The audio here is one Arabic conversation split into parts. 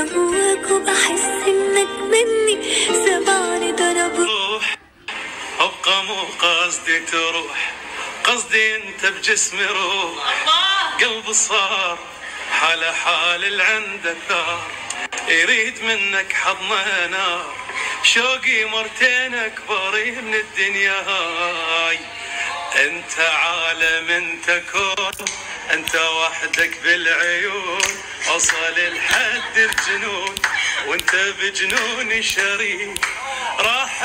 بهواك وبحس انك مني، سمعني ضرب روح ابقى مو قصدي تروح، قصدي انت بجسمي روح. قلبي صار حال حال اللي عنده ثار، يريد منك حضنه نار، شوقي مرتين اكبر من الدنيا هاي. انت عالم انت كون، انت وحدك بالعيون، اوصل لحد الجنون وانت بجنوني شريك. راح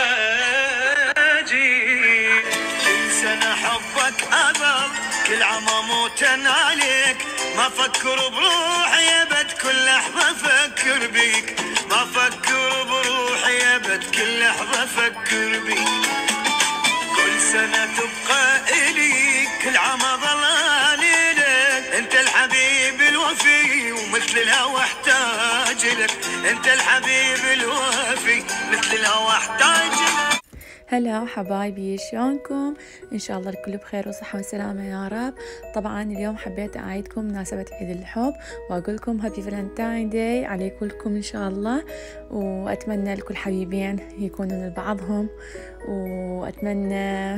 اجي كل سنة حبك أبل، كل عام أموتن عليك، ما فكر بروحي أبد كل لحظة أفكر بيك، ما فكر بروحي أبد كل لحظة أفكر بيك. كل سنة تبقى إلي، كل عام أظل لك، أنت الحبيب الوفي ومثل الهوى احتاج لك، أنت الحبيب الوفي مثل الهوى احتاج لك. هلا حبايبي، شلونكم؟ ان شاء الله الكل بخير وصحة وسلامة يا رب. طبعا اليوم حبيت اعيدكم مناسبة عيد الحب واقول لكم هابي فالنتاين داي عليكم ان شاء الله، واتمنى لكل حبيبين يكونون لبعضهم، واتمنى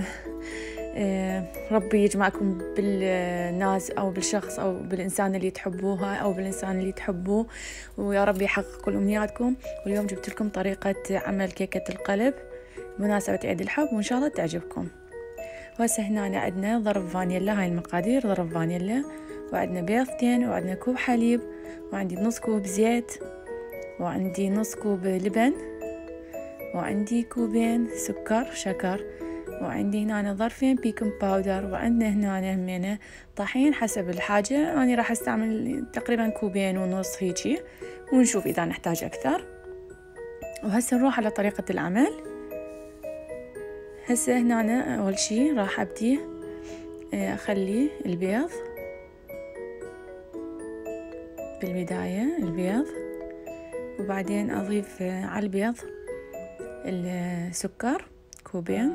ربي يجمعكم بالناس او بالشخص او بالانسان اللي تحبوها او بالانسان اللي تحبوه، ويا رب يحقق كل امنياتكم. واليوم جبت لكم طريقة عمل كيكة القلب بمناسبة عيد الحب وإن شاء الله تعجبكم. وهسه هنا عندنا ضرب فانيلا، هاي المقادير: ضرب فانيلا، وعندنا بيضتين، وعندنا كوب حليب، وعندي نص كوب زيت، وعندي نص كوب لبن، وعندي كوبين شكر، وعندي هنا ظرفين بيكنج باودر، وعندنا هنا همينة طحين حسب الحاجة. أنا راح استعمل تقريبا كوبين ونص هيجي، ونشوف إذا نحتاج أكثر. وهسه نروح على طريقة العمل. هسه هنا أنا أول شي راح أبدي أخلي البيض بالبداية، البيض، وبعدين أضيف على البيض السكر، كوبين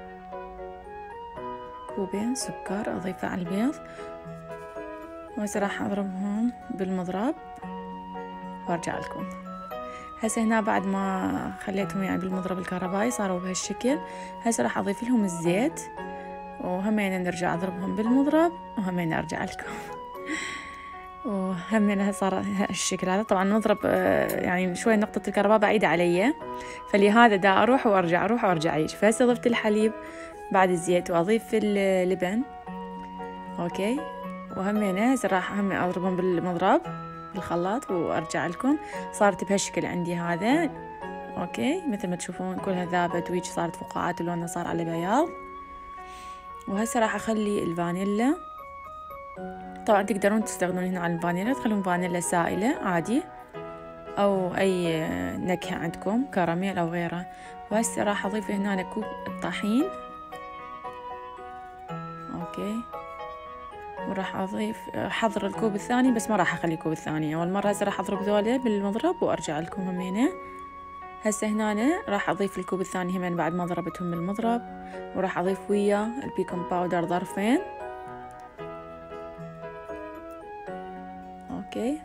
سكر أضيفه على البيض. وهسه راح أضربهم بالمضرب وأرجع لكم. هسه هنا بعد ما خليتهم يعني بالمضرب الكهربائي صاروا بهالشكل. هسه راح اضيف لهم الزيت، وهمين نرجع اضربهم بالمضرب، وهمين ارجع لكم وهمين صار هالشكل هذا. طبعا نضرب يعني شوي نقطة الكهرباء بعيدة علي، فلهذا دا اروح وارجع يجي. فهسه ضفت الحليب بعد الزيت، واضيف اللبن، اوكي. وهمين هسه راح اضربهم بالمضرب بالخلاط وارجع لكم. صارت بهالشكل عندي هذا، اوكي، مثل ما تشوفون كلها ذابت ويجي صارت فقاعات ولونها صار على بياض. وهسه راح اخلي الفانيلا، طبعا تقدرون تستخدمون هنا على الفانيلا تخلون فانيلا سائلة عادي او اي نكهة عندكم، كراميل او غيره. وهسه راح اضيف هنا كوب الطحين، اوكي. وراح احضر الكوب الثاني، بس ما راح اخلي الكوب الثاني اول مره. هسه راح اضرب ذولا بالمضرب وارجع لكم همينه. هسه هنا راح اضيف الكوب الثاني همين بعد ما ضربتهم بالمضرب، وراح اضيف وياه البيكنج باودر ظرفين، اوكي.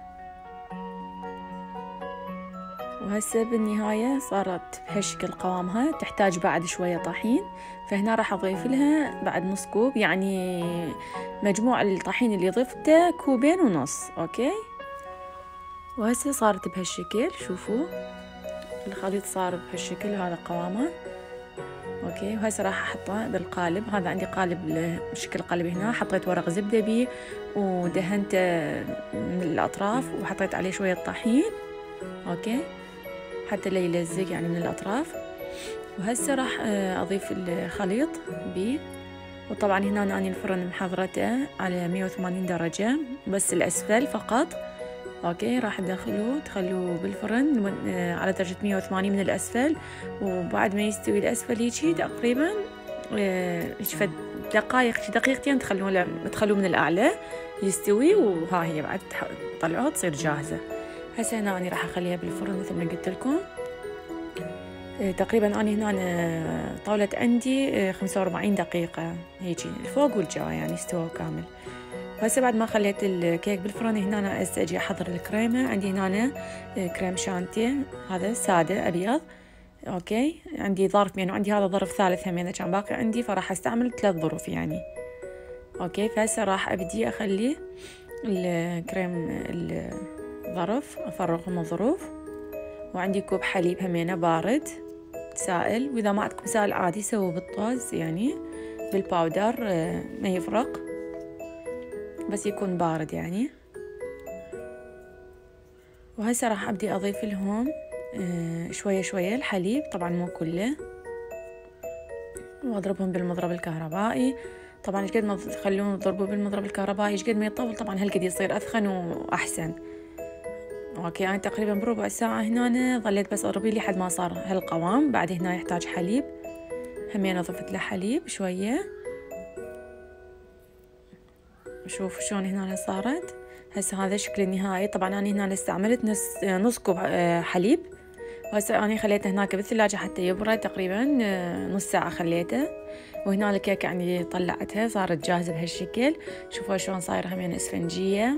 وهسه بالنهايه صارت بهالشكل قوامها، تحتاج بعد شويه طحين، فهنا راح اضيف لها بعد نص كوب، يعني مجموع الطحين اللي ضفته كوبين ونص، اوكي. وهسه صارت بهالشكل، شوفوا الخليط صار بهالشكل، هذا قوامه، اوكي. وهسه راح احطه بالقالب. هذا عندي قالب شكل قالب، هنا حطيت ورق زبدة بيه ودهنته من الاطراف، وحطيت عليه شويه طحين، اوكي، حتى لا يلزق يعني من الاطراف. وهسه راح اضيف الخليط بيه. وطبعا هنا أنا الفرن محضرته على 180 درجة بس الأسفل فقط، اوكي. راح تخلوه بالفرن على درجة 180 من الأسفل، وبعد ما يستوي الأسفل هيجي تقريبا دقيقتين تخلوه من الأعلى يستوي، وها هي بعد طلعوه تصير جاهزة. هسه هنا أنا راح أخليها بالفرن مثل ما قلت لكم. تقريبا أنا هنا طاولة عندي 45 دقيقة هيجي الفوق والجوا يعني استوى كامل. وهسه بعد ما خليت الكيك بالفرن هنا أنا أجي أحضر الكريمة. عندي هنا كريم شانتيه هذا سادة أبيض، أوكي. عندي ظرف يعني، وعندي هذا ظرف ثالث همينة كان باقي عندي، فراح أستعمل 3 ظروف يعني، أوكي. فهسه راح أبدي أخلي الكريم الظرف أفرغهم الظروف، وعندي كوب حليب همينة بارد سائل، وإذا ما عندكم سائل عادي سووا بالطوز يعني بالباودر ما يفرق، بس يكون بارد يعني. وهسه راح أبدي أضيف لهم شوية شوية الحليب، طبعا مو كله، وأضربهم بالمضرب الكهربائي. طبعا ايش قد ما تخلون تضربوا بالمضرب الكهربائي ايش قد ما يطول طبعا هالقد يصير أثخن وأحسن، اوكي. أنا تقريبا بربع ساعة هنا ظليت بس أضربي لحد ما صار هالقوام. بعد هنا يحتاج حليب همين ضفت له حليب شوية، شوف شلون هنا صارت. هسه هذا الشكل النهائي. طبعا أنا هنا استعملت نص كوب حليب، وهسه أنا خليته هناك بالثلاجة حتى يبرد تقريبا نص ساعة خليته. وهنا الكيكة عندي طلعتها صارت جاهزة بهالشكل، شوفوا شلون صايرة همين اسفنجية،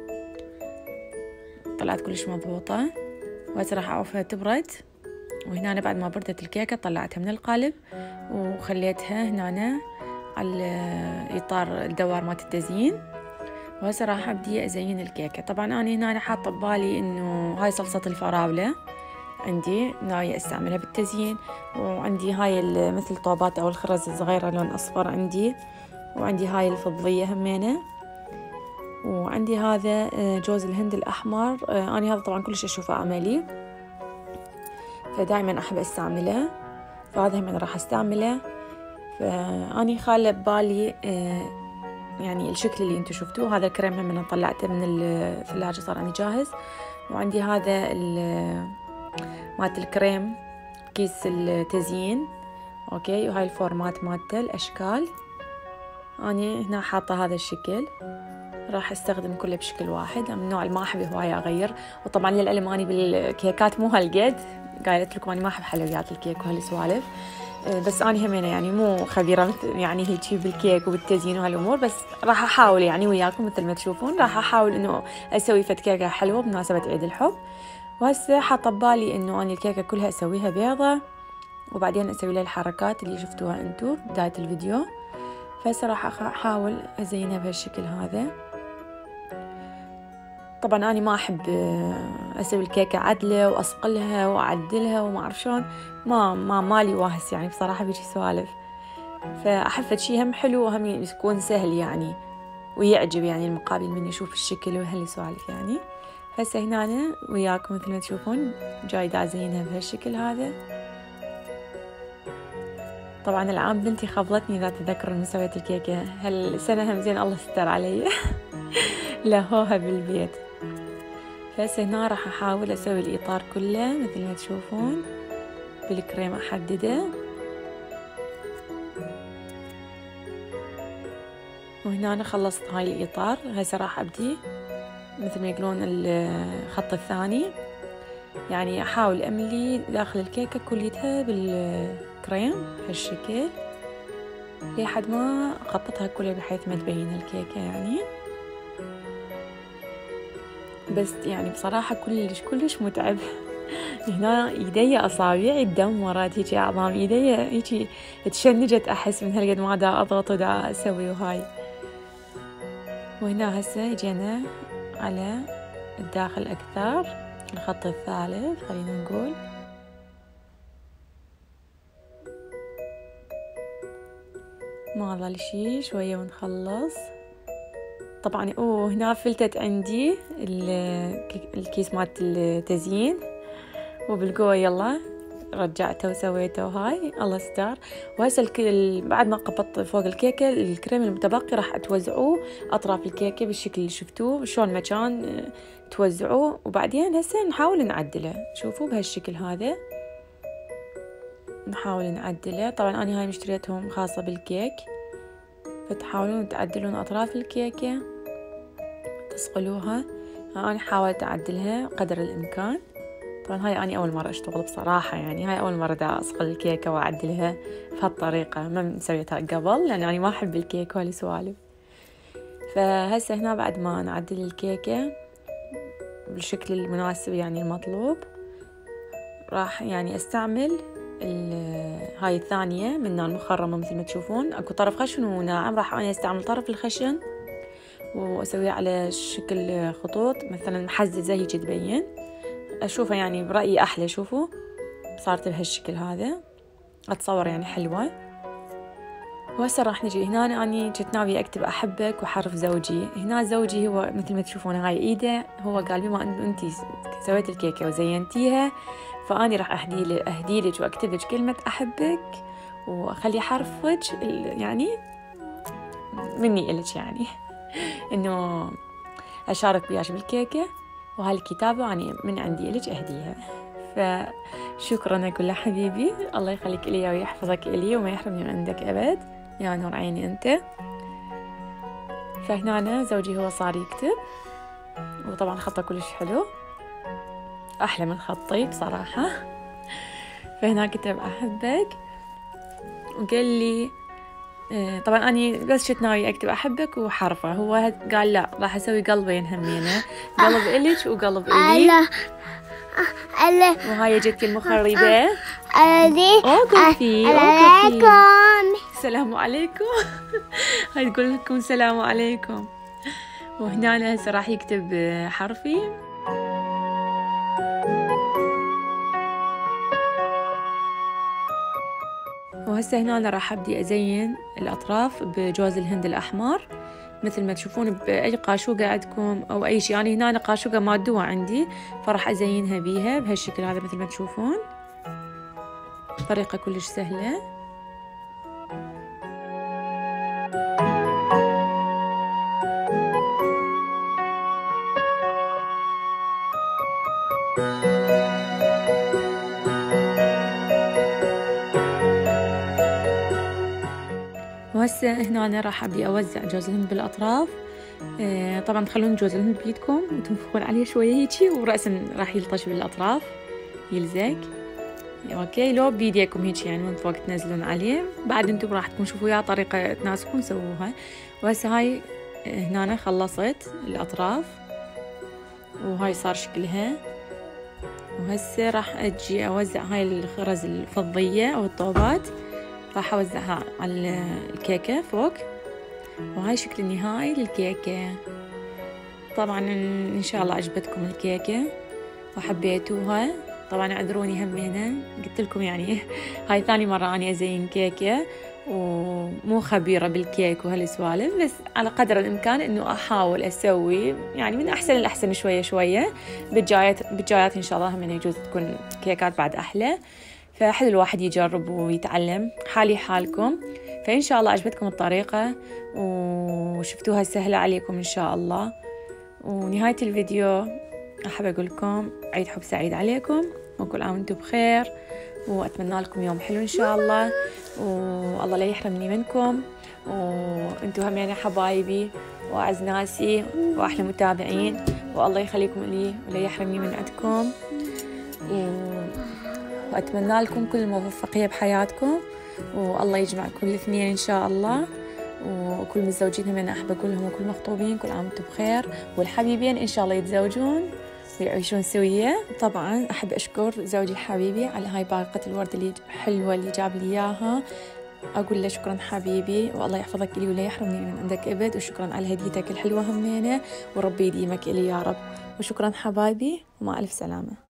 طلعت كلش مضبوطة. وهسه راح أعوفها تبرد. وهنا أنا بعد ما بردت الكيكة طلعتها من القالب وخليتها هنا على إطار الدوار مالت التزيين. وهسه راح أبدي أزين الكيكة. طبعا أنا هنا حاطة ببالي إنه هاي صلصة الفراولة عندي ناوية استعملها بالتزيين، وعندي هاي مثل طوبات أو الخرز الصغيرة لون أصفر عندي، وعندي هاي الفضية همينة، وعندي هذا جوز الهند الأحمر. أنا هذا طبعا كلش أشوفه عملي فدائما أحب استعمله، فهذا هم أنا راح استعمله. فأني خالة ببالي يعني الشكل اللي انتو شفتوه. هذا الكريم هم أنا طلعته من الثلاجة صار عندي جاهز. وعندي هذا مالت الكريم كيس التزيين، اوكي. وهاي الفورمات مالته الأشكال. أنا هنا حاطة هذا الشكل، راح استخدم كله بشكل واحد. من النوع اللي ما احب هواية اغير. وطبعا للعلم اني بالكيكات مو هالقد، قايلت لكم اني ما احب حلويات الكيك وهالسوالف، بس اني همينه يعني مو خبيرة يعني هيك بالكيك وبالتزيين وهالامور، بس راح احاول يعني وياكم مثل ما تشوفون راح احاول انه اسوي فد كيكة حلوة بمناسبة عيد الحب. وهسه حاطة ببالي انه اني الكيكة كلها اسويها بيضة، وبعدين اسوي لها الحركات اللي شفتوها انتو بداية الفيديو. فهسه راح احاول ازينها بهالشكل هذا. طبعا أنا ما أحب أسوي الكيكة عدلة وأصقلها وأعدلها وما أعرف شلون، مالي واهس يعني بصراحة بيجي سوالف. فأحب شي هم حلو وهم يكون سهل يعني ويعجب يعني المقابل من يشوف الشكل وهالسوالف يعني. هسه هنا أنا وياكم مثل ما تشوفون جاي دا أزينها بهالشكل هذا. طبعا العام بنتي خبلتني إذا تذكرون من سويت الكيكة هالسنة هم زين الله ستر علي لهوها بالبيت. فهسه هنا راح أحاول أسوي الإطار كله مثل ما تشوفون بالكريم أحدده. وهنا أنا خلصت هاي الإطار. هسه راح أبدي مثل ما يقولون الخط الثاني، يعني أحاول أملي داخل الكيكة كليتها بالكريم هالشكل لحد ما أخططها كلها بحيث ما تبين الكيكة يعني. بس يعني بصراحة كلش متعب. هنا ايدي اصابعي تدمرت هيجي اعظام ايدي هيجي تشنجت احس من هالقد ما دا اضغط ودا اسوي وهاي. وهنا هسه جينا على الداخل اكثر الخط الثالث خلينا نقول. ما ظل شي شوية ونخلص. طبعا هنا فلتت عندي الكيس مالت التزيين وبالقوة يلا رجعته وسويته وهاي الله ستار. وهسه بعد ما قبضت فوق الكيكة الكريم المتبقي راح توزعوه أطراف الكيكة بالشكل اللي شفتوه شلون ما كان توزعوه. وبعدين هسه نحاول نعدله، شوفوا بهالشكل هذا نحاول نعدله. طبعا أنا هاي مشتريتهم خاصة بالكيك، فتحاولون تعدلون أطراف الكيكة تصقلوها. أنا حاولت أعدلها قدر الإمكان. طبعا هاي أنا أول مرة أشتغل بصراحة، يعني هاي أول مرة دا أصقل الكيكة وأعدلها بهالطريقة، ما سويتها قبل لأن أنا ما أحب الكيك وهالسوالف. فهسه هنا بعد ما نعدل الكيكة بالشكل المناسب يعني المطلوب، راح يعني استعمل هاي الثانية من المخرمة مثل ما تشوفون، اكو طرف خشن وناعم، راح انا استعمل طرف الخشن واسويه على شكل خطوط مثلا محززة هيجي تبين، اشوفها يعني برأيي احلى. شوفوا صارت بهالشكل هذا، اتصور يعني حلوة. وهسه راح نجي هنا، أنا كنت ناوية أكتب أحبك وحرف زوجي. هنا زوجي هو مثل ما تشوفون هاي إيده، هو قال بما أن أنتي سويت الكيكة وزينتيها فأني راح أهديلك وأكتب لك كلمة أحبك وأخلي حرفك يعني مني إلك، يعني إنه أشارك وياك بالكيكة، وهالكتابة يعني من عندي إلك أهديها. فشكرا لكل حبيبي، الله يخليك إلي ويحفظك إلي وما يحرمني من عندك أبد يا نور عيني أنت. فهنا زوجي هو صار يكتب، وطبعا خطه كلش حلو، أحلى من خطي بصراحة. فهنا كتب أحبك وقال لي طبعا أني بس كنت ناوي أكتب أحبك وحرفه، هو قال لا راح أسوي قلبين همينة، قلب إلك وقلب إلي. وهاي جتي المخربة أوقفي السلام عليكم. هاي تقول لكم السلام عليكم. وهنا هسه راح يكتب حرفي. وهسه هنا أنا راح أبدي أزين الأطراف بجوز الهند الأحمر مثل ما تشوفون بأي قاشوقة عندكم أو أي شيء. يعني هنا قاشوقة مادوة عندي فراح أزينها بيها بهالشكل هذا مثل ما تشوفون، طريقة كلش سهلة. وهسه هنا أنا راح أبدي أوزع جوز الهند بالأطراف. طبعا تخلون جوز الهند بيدكم وتنفخون عليه شوية هيجي، ورأسا راح يلطش بالأطراف يلزق. اوكي لو بيديكم هيك يعني من فوق تنزلون عليه، بعد انتم راح تكون شوفوا يا طريقة تناسبكم سووها. وهسه هاي هنا خلصت الأطراف وهاي صار شكلها. وهسه راح أجي أوزع هاي الخرز الفضية أو الطوبات، راح أوزعها على الكيكة فوق. وهاي شكل النهائي للكيكة. طبعا إن شاء الله عجبتكم الكيكة وحبيتوها. طبعا اعذروني همينة، قلت لكم يعني هاي ثاني مرة أنا أزين كيكة ومو خبيرة بالكيك وهالسوالف، بس على قدر الإمكان إنه أحاول أسوي يعني من أحسن الأحسن شوية شوية. بالجايات إن شاء الله هم يجوز تكون كيكات بعد أحلى، فحلو الواحد يجرب ويتعلم حالي حالكم. فإن شاء الله عجبتكم الطريقة وشفتوها سهلة عليكم إن شاء الله. ونهاية الفيديو أحب أقول لكم عيد حب سعيد عليكم، وكل عام وانتم بخير، وأتمنى لكم يوم حلو إن شاء الله، والله لا يحرمني منكم، وانتم هم يعني حبايبي وأعز ناسي وأحلى متابعين، والله يخليكم لي ولا يحرمني من عندكم. وأتمنى لكم كل الموفقية بحياتكم، والله يجمع كل الاثنين إن شاء الله. وكل متزوجين هم أنا أحب أقول لهم وكل مخطوبين كل عام وانتم بخير، والحبيبين إن شاء الله يتزوجون ويعيشون سوية. طبعا أحب أشكر زوجي حبيبي على هاي باقة الورد اللي حلوة اللي جاب لي إياها، أقول له شكرا حبيبي والله يحفظك لي ولا يحرمني من عندك أبد، وشكرا على هديتك الحلوة همينة وربي يديمك إلي يا رب، وشكرا حبايبي ومع ألف سلامة.